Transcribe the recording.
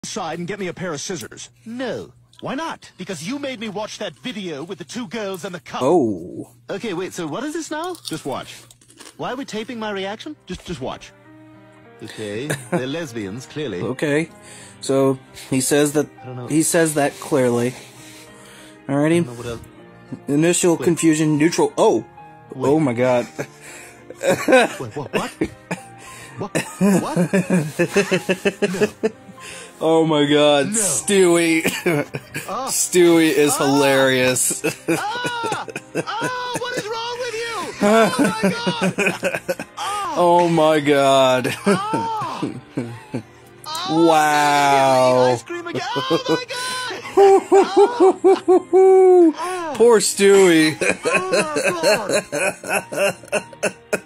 inside and get me a pair of scissors. No. Why not? Because you made me watch that video with the 2 girls and the cup. Oh. Okay, wait, so what is this now? Just watch. Why are we taping my reaction? Just watch. Okay, they're lesbians, clearly. Okay. So he says that clearly. Alrighty. What else? Initial confusion, neutral. Oh. Wait. Oh my god. Wait, what? What? No. Oh my god, No. Stewie. Stewie is hilarious. What is wrong with you? Oh my god. Wow. Ice cream again. Oh my god. Poor Stewie. Oh my god.